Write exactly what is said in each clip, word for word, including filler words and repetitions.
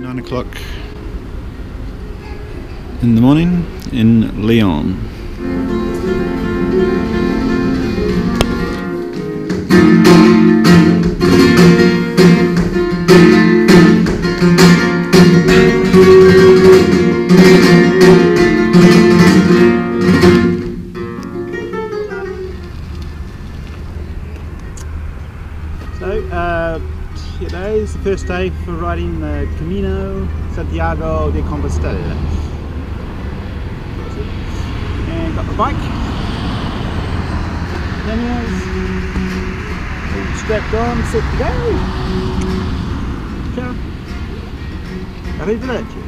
Nine o'clock in the morning in Lyon. So uh, today is the first day for riding the Camino Santiago de Compostela, and got the bike, cameras, all strapped on, set to go. Ciao, arrivederci.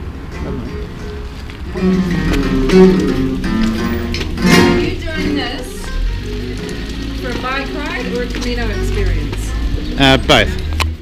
Are you doing this for a bike ride or a Camino experience? Uh, both.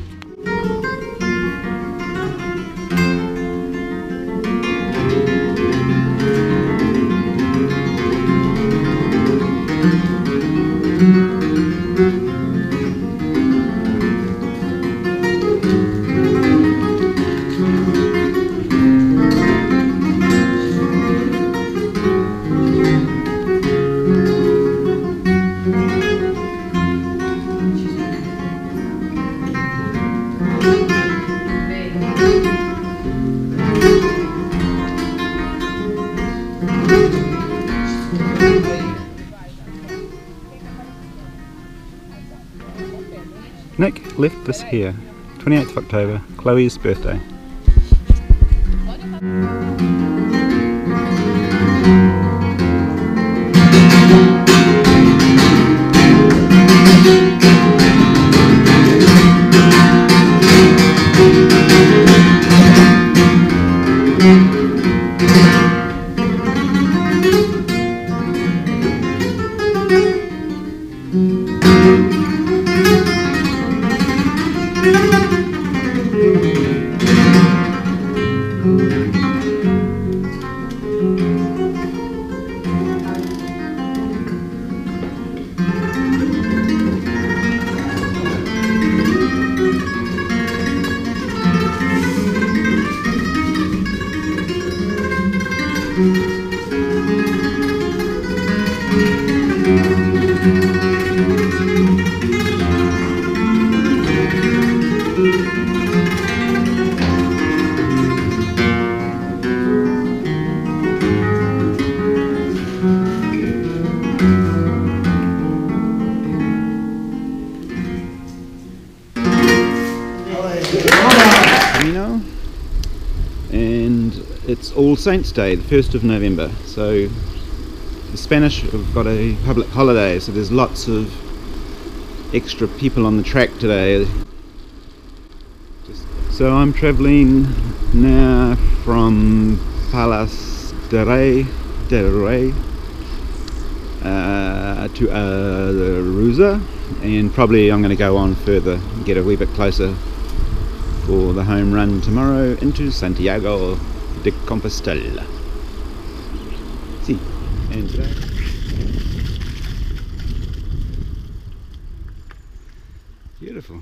Nick left this here, twenty-eighth of October, Chloe's birthday. Camino, and it's All Saints Day, the first of November, so the Spanish have got a public holiday, so there's lots of extra people on the track today. So I'm travelling now from Palas de Rey, de Rey uh, to Arousa, and probably I'm going to go on further and get a wee bit closer for the home run tomorrow into Santiago de Compostela. See, and today. Beautiful.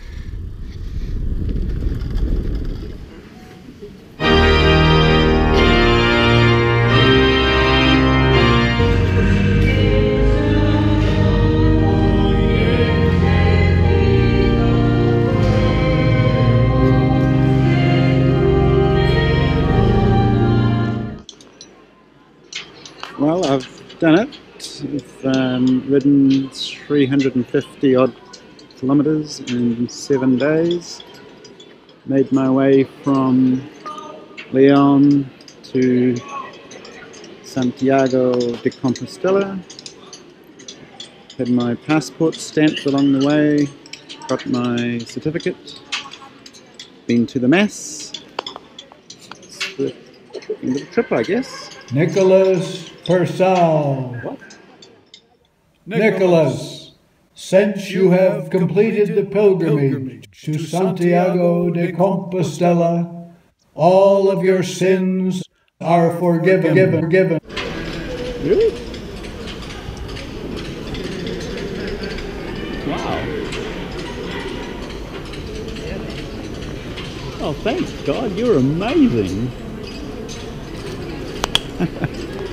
Well, I've done it. I've um, ridden three hundred fifty odd kilometres in seven days. Made my way from Lyon to Santiago de Compostela. Had my passport stamped along the way. Got my certificate. Been to the Mass. It's the end of the trip, I guess. Nicholas Purcell. What? Nicholas, since you have completed the pilgrimage to Santiago de Compostela, all of your sins are forgiven. forgiven. Really? Wow. Oh, thanks, God, you're amazing.